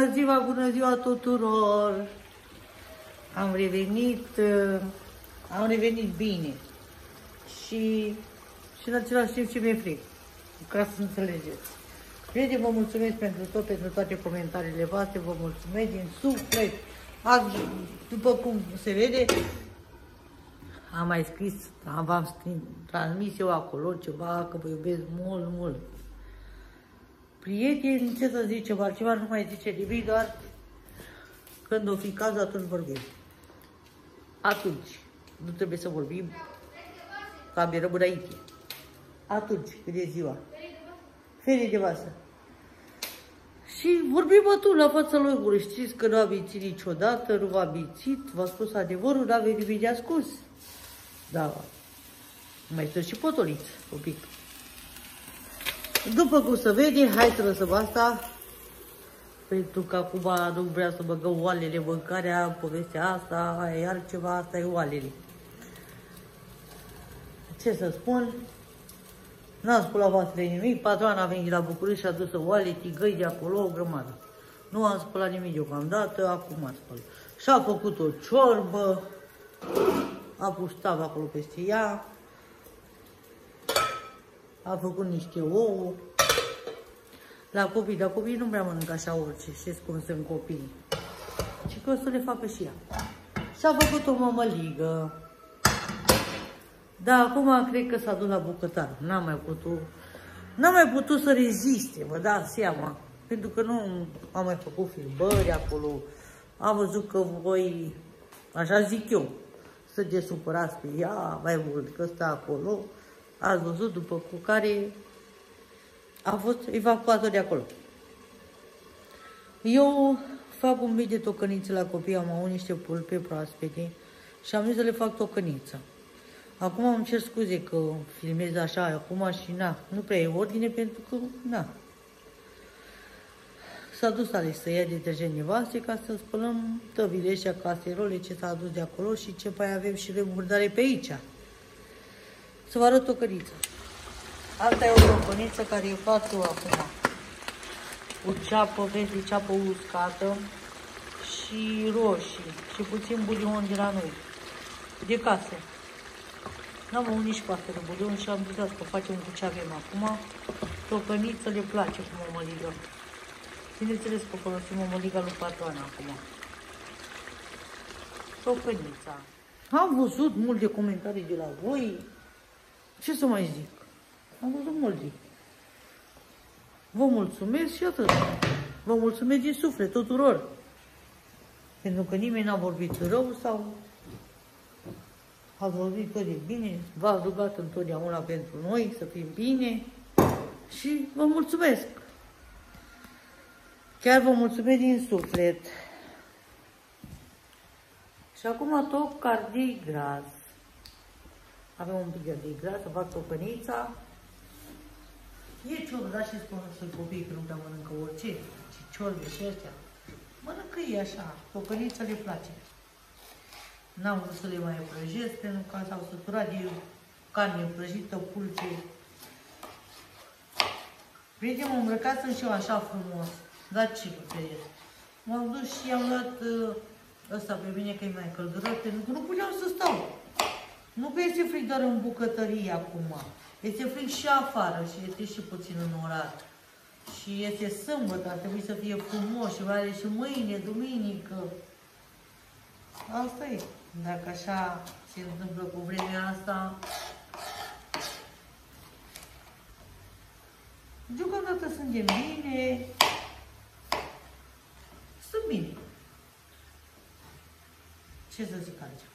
bună ziua tuturor! Am revenit bine și în același timp ce mi-e fric, ca să înțelegeți. Prieteni, vă mulțumesc pentru tot, pentru toate comentariile voastre, vă mulțumesc din suflet. Azi, după cum se vede, am mai scris, v-am transmis eu acolo ceva, că vă iubesc mult, mult. Prieteni, ce să zicem, altceva nu mai zice nimic, doar când o fi cazul, atunci vorbim. Atunci, nu trebuie să vorbim, că abia rămân înainte. Atunci, când e ziua. Ferie de vasă. Și vorbim atunci la fața locului. Știți că nu am mințit niciodată, nu v-am mințit, v-am spus adevărul, nu avem nimic de ascuns. Da, mai sunt și potoliți, un pic. După cum se vede, hai să lăsăm asta, pentru că acum nu vreau să băgăm oalele mâncarea, povestea asta, aia e altceva, asta e oalele. Ce să spun? N-am spus voastră nimic, patroana a venit la București și a dus oale, tigăi de acolo, o grămadă. Nu am spălat nimic deocamdată, acum am spălat. Și-a făcut o ciorbă, a pus tava acolo peste ea, a făcut niște ouă. La copii, dar copiii nu prea mănâncă așa orice, știți cum sunt copiii. Și că o să le facă și ea. Și-a făcut o mămăligă. Da, acum cred că s-a dus la bucătar. N-am mai putut să reziste, vă dați seama. Pentru că nu am mai făcut filmări acolo. Am văzut că voi, așa zic eu, să te supărați pe ea mai mult, că stă acolo. Ați văzut, după cu care a fost evacuată de acolo. Eu fac un mic de tocăniță la copii, am avut niște pulpe proaspete și am zis să le fac tocăniță. Acum îmi cer scuze că filmez așa acum și na, nu prea e ordine pentru că na. S-a dus Alex să ia detergent nevastă ca să spălăm tăvile și caserole ce s-a adus de acolo și ce mai avem și remurdare pe aici. Să vă arăt tocănița. Asta e o tocăniță care eu fac eu acum. Cu ceapă, vezi, ceapă uscată și roșii și puțin bulion de la noi, de casă. N-am avut nici pastă de bulion și am zis că facem cu ce avem acum. Tocăniță le place cu mămăligă. Bineînțeles că folosim mămăliga lui patroana acum. Tocănița. Am văzut multe comentarii de la voi. Ce să mai zic? Am văzut multe. Vă mulțumesc și atât. Vă mulțumesc din suflet tuturor. Pentru că nimeni n-a vorbit rău sau ați vorbit tot de bine. V-ați rugat întotdeauna pentru noi să fim bine. Și vă mulțumesc. Chiar vă mulțumesc din suflet. Și acum tot cardii gras. Avem un pic de ardei gras, să fac tocănița. E ciorbe, dar și spun să copiii că nu prea mănâncă orice. Și ciorbe și astea. Mănâncă ei așa, tocănița le place. N-am vrut să le mai prăjesc, pentru că s-au săturat de carne prăjită, pulce. Prieteni, mă îmbrăcasem și eu așa frumos. Dar ce puteți? M-am dus și am luat ăsta pe mine, că e mai călduros, pentru că nu puteam să stau. Nu că este fric doar în bucătărie acum. Este fric și afară și este și puțin înorat. Și este sâmbătă, ar trebui să fie frumos și mai ales și mâine, duminică. Asta e. Dacă așa se întâmplă cu vremea asta, deocamdată suntem bine. Sunt bine. Ce să zic altceva?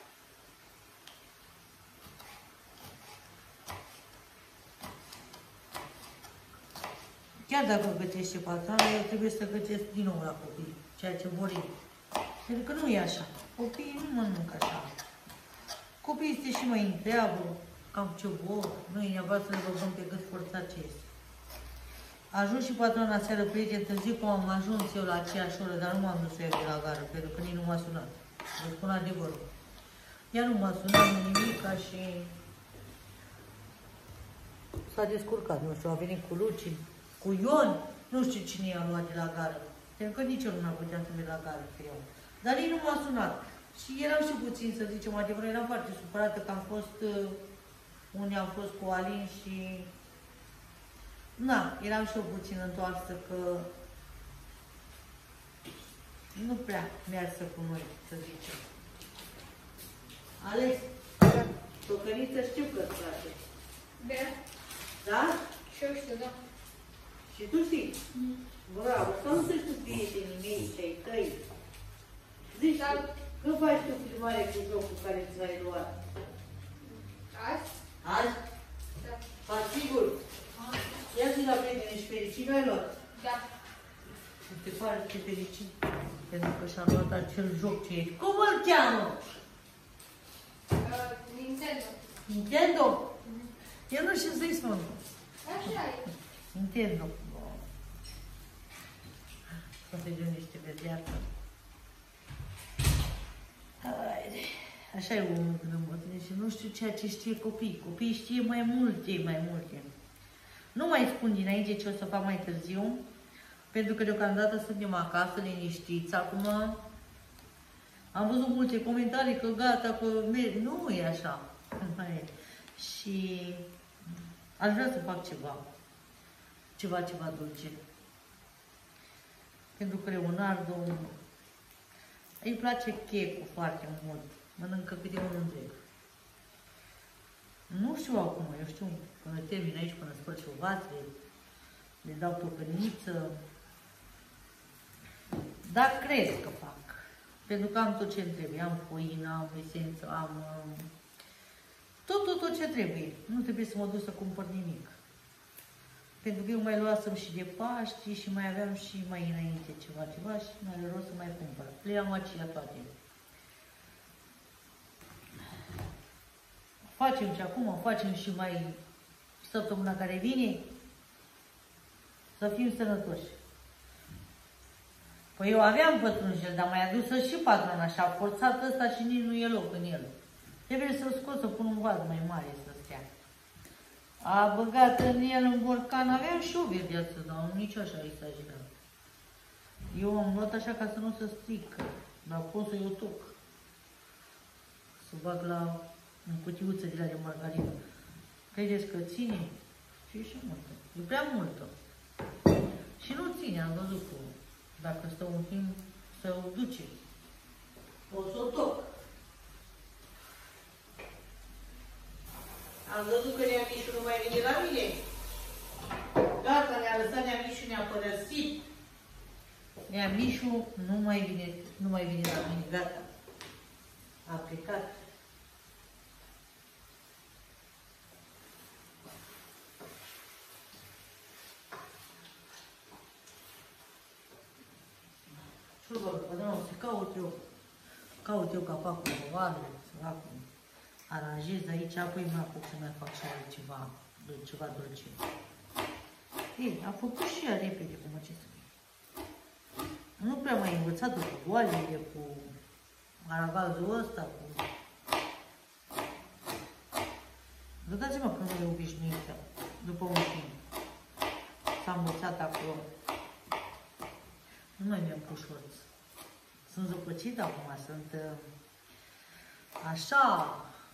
Chiar dacă gătește patroana, eu trebuie să gătesc din nou la copii, ceea ce vor ei. Pentru că nu e așa. Copiii nu mănâncă așa. Copiii este și mai întreabă cam ce vor, nu e neapărat să le băgăm pe gât forțat ce este. A ajuns și patroana seară, prieteni, târziu cum am ajuns eu la aceeași oră, dar nu m-am dus eu de la gară, pentru că nici nu m-a sunat. Vă spun adevărul. Ea nu m-a sunat nimic și s-a descurcat, nu știu, a venit cu Luci, cu Ion, nu știu cine i-a luat de la gară. Pentru că nici eu nu am putea să merg la care eu. Dar ei nu m-a sunat. Și eram și puțin, să zicem, adevărat, eram foarte supărată că am fost, unde am fost cu Alin și... Na, eram și eu puțin întoarsă că nu prea mersă cu noi, să zicem. Alex, tocăniță știu că-ți place. Da. Da? Și eu știu, da. Și tu știi? Bravo, să nu știu prietenii mei, cei tăi. Zici, Da. când faci tu filmare cu jocul care ți l-ai luat? Azi? Azi? Da. Fac sigur? Ia zi la prieteni și fericit, nu ai luat? Da. Te pare ce fericit, pentru că și-am luat acel joc ce e. Cum îl cheamă? Nintendo. Nintendo? Eu nu știu să-i spun. Așa e. Nintendo. Poate gândește de viață. Haide. Așa e omul când îmbătrânește și nu știu ceea ce știe copiii. Copiii știe mai multe. Nu mai spun dinainte ce o să fac mai târziu, pentru că deocamdată suntem acasă, liniștiți. Acum am văzut multe comentarii că gata, că nu e așa. Și aș vrea să fac ceva dulce. Pentru că Leonardo îi place checul foarte mult. Mănâncă câte unul întreg. Nu știu acum, eu știu, până termin aici, până spăl ciovațe, le dau tocăniță. Dar cred că fac. Pentru că am tot ce trebuie. Am făină, am esență, am tot ce trebuie. Nu trebuie să mă duc să cumpăr nimic. Pentru că eu mai luasem și de Paști și mai aveam și mai înainte ceva și mai are rost să mai cumpăr. Le am aceea toate. Facem și acum, facem și mai săptămâna care vine. Să fim sănătoși. Păi eu aveam pătrunjel, dar mai adusă și patrona și a forțat ăsta și nici nu e loc în el. Trebuie să-l scot, să pun un vas mai mare să stea. A băgat în el în borcan, aveam și o verdeață, dar nici așa exagerat. Eu am luat așa ca să nu se strică, dar pot să-i o toc. Să bag la în cutiuță de la de margarină. Credeți că ține? Și multă. E prea multă. Și nu ține, am văzut că dacă stă un timp, se o duce. O să o toc. Am văzut că Neamișu nu mai vine la mine. Gata, ne-a lăsat Neamișu, ne-a părăsit. Neamișu nu mai vine la mine, gata. A plecat. Nu, să caut eu capacul ovalului, săracul. Aranjez aici, apoi mă apuc să mai fac și ceva dulce. Ei, a făcut și ea repede, cum ce să fie. Nu prea m-ai învățat cu boalele, cu aragazul ăsta, cu... Dați-mă că nu e obișnuită, după un timp. S-a învățat acolo. Nu mai mi-am pus șorț. Sunt zăpăcită acum, sunt așa.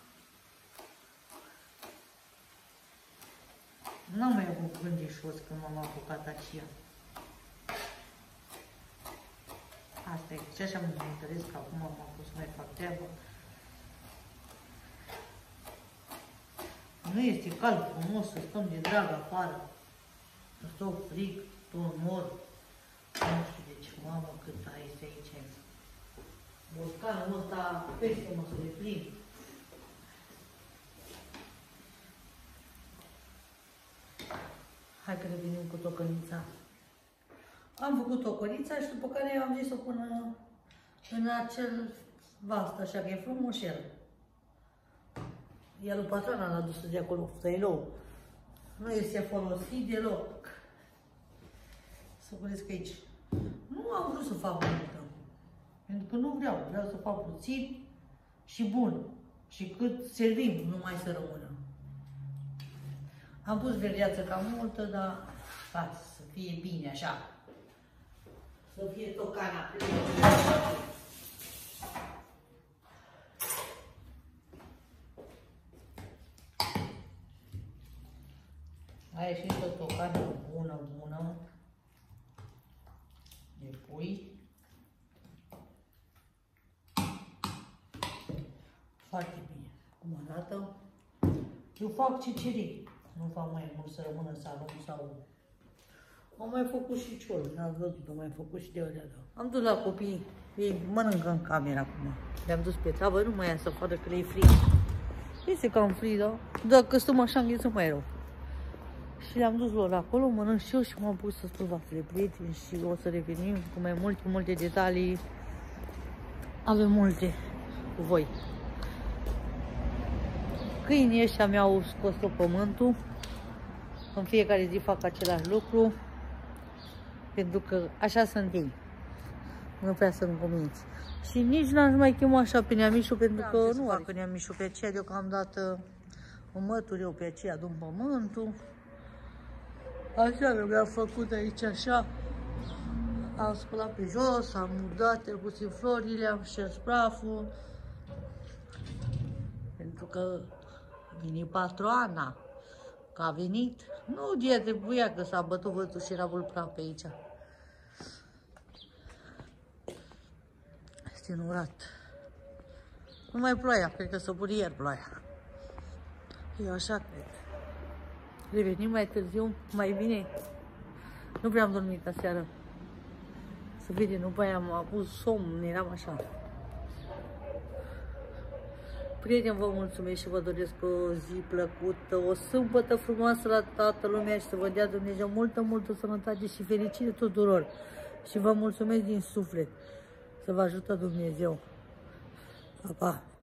N-am mai avut gând de șorț când m-am apucat aceea. Asta e. Și așa mă interesez că acum m-am pus să mai fac treabă. Nu este cald frumos să stăm de drag afară. Să stau frig, tot nor. Nu știu de ce, mamă, cât este aici. Borcanul ăsta peste mă să le plimb. Hai că revenim cu tocănița. Am făcut tocănița și după care am zis să o pun în acel vas, așa că e frumușel. Iar lui patrona l-a dus de acolo, tăilou. Nu este folosit deloc. Să vedeți că aici. Nu am vrut să fac multă. Pentru că nu vreau să fac puțin și bun. Și cât servim, numai să rămână. Am pus verdeață cam multă, dar să fie bine așa. Să fie tocana plină. A ieșit o tocană bună de pui. Foarte bine. Cum arată? Eu fac cicerii. Nu fac mai mult să rămână salon sau... Am mai făcut și ciolul, n-ați văzut, am mai făcut și de ori. Am dus la copii, ei mănâncă în cameră acum. Le-am dus pe tavă, nu mai ia să facă că le-i frig. Este cam frig, da? Dacă stăm așa, îngheță mai rău. Și le-am dus lor acolo, mănânc și eu și m-am pus să spun vafle, prieteni, și o să revenim cu mai multe detalii. Avem multe cu voi. Câinii ăștia mi-au scos tot pământul. În fiecare zi fac același lucru. Pentru că așa sunt ei. Nu prea sunt cuminți. Și nici n-aș mai chema așa pe Neamișu, pentru că nu fac Neamișu pe aceea. Deocamdată mă mătur eu pe aceea, adun pământul. Așa mi-a făcut aici așa. Am spălat pe jos, am mudat, trecut florile, am șters praful. Pentru că vine patroana. Că a venit, nu de trebuia că s-a bătut vântul și era mult praf pe aici. Este înurat. Numai ploaia, cred că s-a pune ieri ploaia. Eu așa cred. Revenim mai târziu, mai bine. Nu prea am dormit aseară. Să vede, nu prea am avut somn, eram așa. Prieteni, vă mulțumesc și vă doresc o zi plăcută, o sâmbătă frumoasă la toată lumea și să vă dea Dumnezeu multă sănătate și fericire tuturor. Și vă mulțumesc din suflet. Să vă ajută Dumnezeu. Pa, pa!